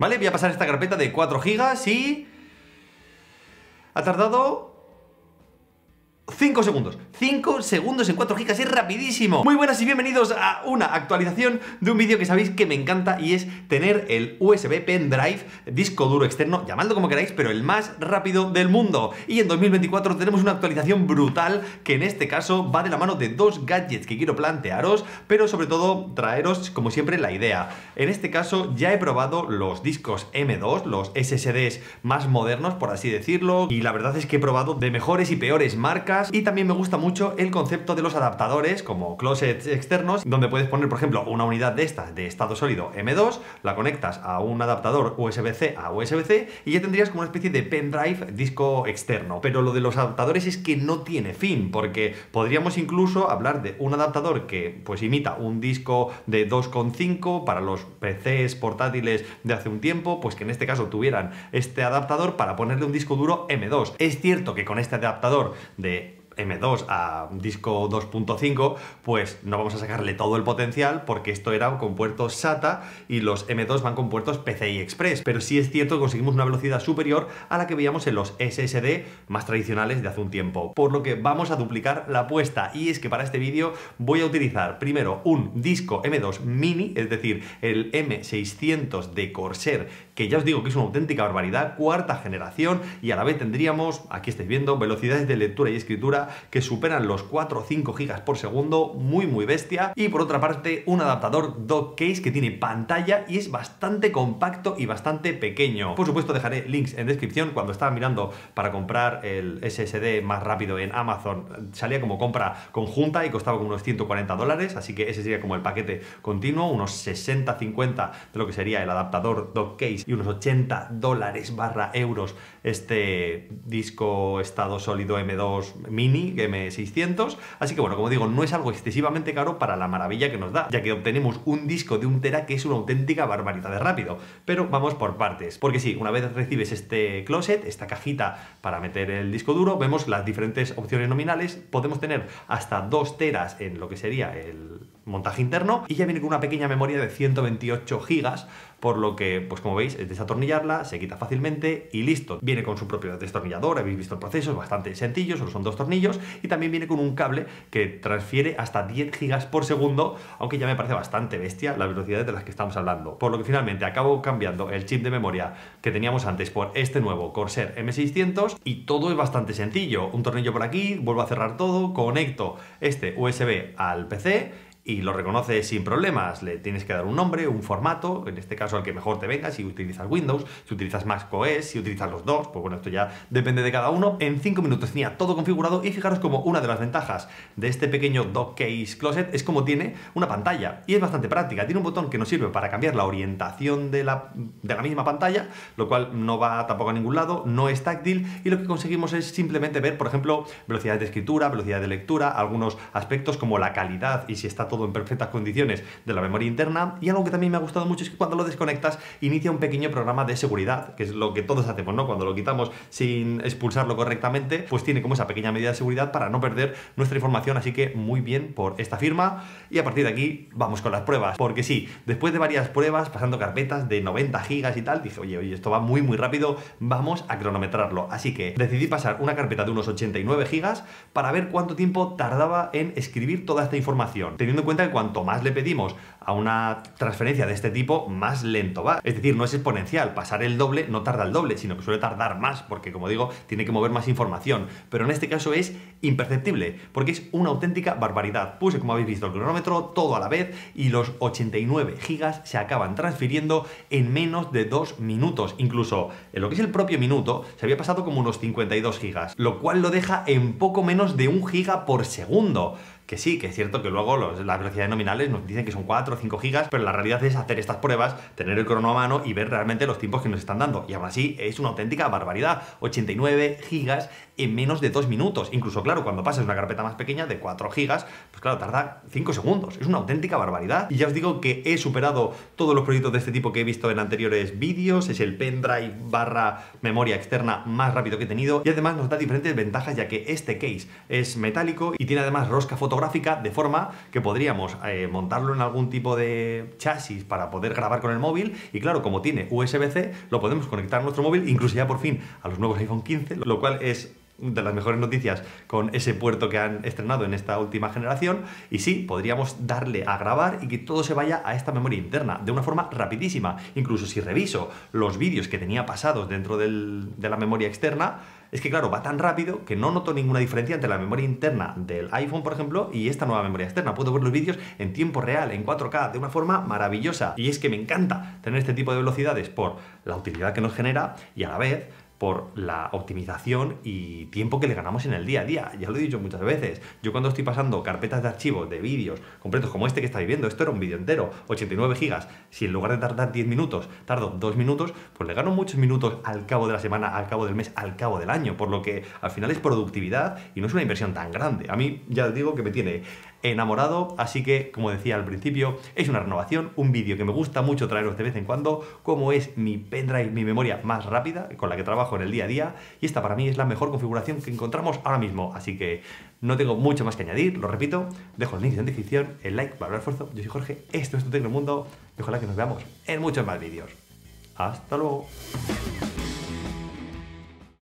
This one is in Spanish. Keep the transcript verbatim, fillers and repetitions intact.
Vale, voy a pasar esta carpeta de cuatro gigas y... ha tardado... cinco segundos. cinco segundos en cuatro gigas, es rapidísimo. Muy buenas y bienvenidos a una actualización de un vídeo que sabéis que me encanta, y es tener el U S B Pendrive, disco duro externo, llamadlo como queráis, pero el más rápido del mundo. Y en dos mil veinticuatro tenemos una actualización brutal que en este caso va de la mano de dos gadgets que quiero plantearos, pero sobre todo traeros, como siempre, la idea. En este caso ya he probado los discos M dos, los S S Ds más modernos, por así decirlo, y la verdad es que he probado de mejores y peores marcas. Y también me gusta mucho el concepto de los adaptadores como closets externos, donde puedes poner, por ejemplo, una unidad de estas de estado sólido M dos, la conectas a un adaptador U S B C a U S B C y ya tendrías como una especie de pendrive disco externo. Pero lo de los adaptadores es que no tiene fin, porque podríamos incluso hablar de un adaptador que pues imita un disco de dos coma cinco para los P Cs portátiles de hace un tiempo, pues que en este caso tuvieran este adaptador para ponerle un disco duro M dos. Es cierto que con este adaptador de M dos a disco dos punto cinco, pues no vamos a sacarle todo el potencial, porque esto era con puertos SATA y los M dos van con puertos P C I Express, pero sí es cierto que conseguimos una velocidad superior a la que veíamos en los S S D más tradicionales de hace un tiempo, por lo que vamos a duplicar la apuesta. Y es que para este vídeo voy a utilizar primero un disco M dos mini, es decir, el M seiscientos de Corsair, que ya os digo que es una auténtica barbaridad, cuarta generación, y a la vez tendríamos, aquí estáis viendo, velocidades de lectura y escritura que superan los cuatro o cinco gigas por segundo, muy muy bestia. Y por otra parte un adaptador dock case que tiene pantalla y es bastante compacto y bastante pequeño. Por supuesto dejaré links en descripción. Cuando estaba mirando para comprar el S S D más rápido en Amazon, salía como compra conjunta y costaba como unos ciento cuarenta dólares, así que ese sería como el paquete continuo, unos sesenta cincuenta de lo que sería el adaptador dock case y unos ochenta dólares barra euros este disco estado sólido M dos mini M seiscientos, así que bueno, como digo, no es algo excesivamente caro para la maravilla que nos da, ya que obtenemos un disco de un tera que es una auténtica barbaridad de rápido. Pero vamos por partes, porque sí, una vez recibes este closet, esta cajita para meter el disco duro, vemos las diferentes opciones nominales. Podemos tener hasta dos teras en lo que sería el montaje interno, y ya viene con una pequeña memoria de ciento veintiocho gigas, por lo que, pues como veis, es desatornillarla, se quita fácilmente y listo. Viene con su propio destornillador, habéis visto el proceso, es bastante sencillo, solo son dos tornillos, y también viene con un cable que transfiere hasta diez gigas por segundo, aunque ya me parece bastante bestia las velocidades de las que estamos hablando. Por lo que finalmente acabo cambiando el chip de memoria que teníamos antes por este nuevo Corsair M seiscientos, y todo es bastante sencillo. Un tornillo por aquí, vuelvo a cerrar todo, conecto este U S B al P C y lo reconoce sin problemas. Le tienes que dar un nombre, un formato, en este caso el que mejor te venga, si utilizas Windows, si utilizas Mac O S, si utilizas los dos, pues bueno, esto ya depende de cada uno. En cinco minutos tenía todo configurado, y fijaros como una de las ventajas de este pequeño dock case closet es como tiene una pantalla, y es bastante práctica. Tiene un botón que nos sirve para cambiar la orientación de la, de la misma pantalla, lo cual no va tampoco a ningún lado, no es táctil, y lo que conseguimos es simplemente ver, por ejemplo, velocidad de escritura, velocidad de lectura, algunos aspectos como la calidad y si está todo todo en perfectas condiciones de la memoria interna. Y algo que también me ha gustado mucho es que cuando lo desconectas inicia un pequeño programa de seguridad, que es lo que todos hacemos, ¿no? Cuando lo quitamos sin expulsarlo correctamente, pues tiene como esa pequeña medida de seguridad para no perder nuestra información. Así que muy bien por esta firma. Y a partir de aquí vamos con las pruebas, porque sí, después de varias pruebas, pasando carpetas de noventa gigas y tal, dije, oye, oye, esto va muy muy rápido, vamos a cronometrarlo. Así que decidí pasar una carpeta de unos ochenta y nueve gigas para ver cuánto tiempo tardaba en escribir toda esta información, teniendo en cuenta que cuanto más le pedimos a una transferencia de este tipo, más lento va. Es decir, no es exponencial, pasar el doble no tarda el doble, sino que suele tardar más, porque como digo, tiene que mover más información. Pero en este caso es imperceptible, porque es una auténtica barbaridad. Puse, como habéis visto, el cronómetro todo a la vez, y los ochenta y nueve gigas se acaban transfiriendo en menos de dos minutos. Incluso en lo que es el propio minuto, se había pasado como unos cincuenta y dos gigas, lo cual lo deja en poco menos de un giga por segundo. Que sí, que es cierto que luego los, las velocidades nominales nos dicen que son cuatro o cinco gigas, pero la realidad es hacer estas pruebas, tener el crono a mano y ver realmente los tiempos que nos están dando. Y aún así es una auténtica barbaridad. ochenta y nueve gigas en menos de dos minutos. Incluso, claro, cuando pasas una carpeta más pequeña de cuatro gigas, pues claro, tarda cinco segundos. Es una auténtica barbaridad. Y ya os digo que he superado todos los proyectos de este tipo que he visto en anteriores vídeos. Es el pendrive barra memoria externa más rápido que he tenido. Y además nos da diferentes ventajas, ya que este case es metálico y tiene además rosca fotográfica, de forma que podríamos eh, montarlo en algún tipo de chasis para poder grabar con el móvil. Y claro, como tiene U S B C, lo podemos conectar a nuestro móvil, incluso ya por fin a los nuevos iPhone quince, lo cual es de las mejores noticias con ese puerto que han estrenado en esta última generación. Y sí, podríamos darle a grabar y que todo se vaya a esta memoria interna de una forma rapidísima. Incluso si reviso los vídeos que tenía pasados dentro del, de la memoria externa, es que claro, va tan rápido que no noto ninguna diferencia entre la memoria interna del iPhone, por ejemplo, y esta nueva memoria externa. Puedo ver los vídeos en tiempo real, en cuatro K, de una forma maravillosa. Y es que me encanta tener este tipo de velocidades por la utilidad que nos genera y a la vez por la optimización y tiempo que le ganamos en el día a día. Ya lo he dicho muchas veces, yo cuando estoy pasando carpetas de archivos de vídeos completos como este que estáis viendo, esto era un vídeo entero, ochenta y nueve gigas, si en lugar de tardar diez minutos, tardo dos minutos, pues le gano muchos minutos al cabo de la semana, al cabo del mes, al cabo del año, por lo que al final es productividad y no es una inversión tan grande. A mí ya os digo que me tiene enamorado, así que, como decía al principio, es una renovación, un vídeo que me gusta mucho traeros de vez en cuando, como es mi pendrive, mi memoria más rápida, con la que trabajo en el día a día, y esta para mí es la mejor configuración que encontramos ahora mismo, así que no tengo mucho más que añadir, lo repito, dejo el link en descripción, el like para el esfuerzo. Yo soy Jorge, esto es Tu Tecnomundo, y ojalá que nos veamos en muchos más vídeos. ¡Hasta luego!